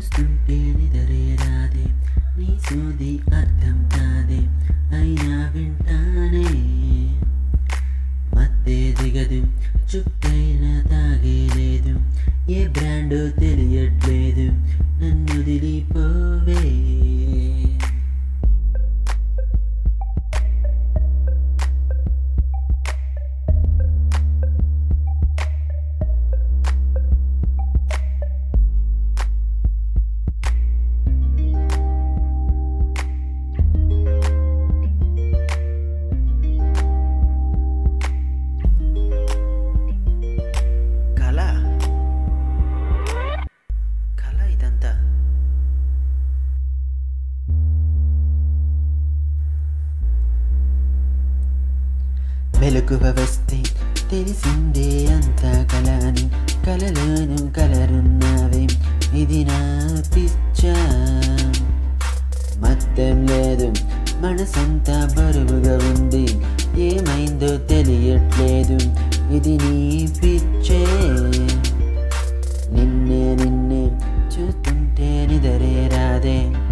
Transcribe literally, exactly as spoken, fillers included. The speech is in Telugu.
చూస్తుంటే నిదరే రాదే, నీ సోది అర్థం కాదే, అయినా వింటానే. మత్తే దిగదు, చుక్కైనా తాగేలేదు, ఏ బ్రాండో తెలియట్లేదు, నన్ను వదిలిపోవే. మెలకువ వస్తే తెలిసిందే అంతా కల అని, కలలోను కలరున్నావే, ఇది నా పిచ్చా. మత్తెం లేదు, మనసంతా బరువుగా ఉంది, ఏమైందో తెలియట్లేదు, ఇది నీ పిచ్చే. నిన్నే నిన్నే చూస్తుంటే నిదరే రాదే.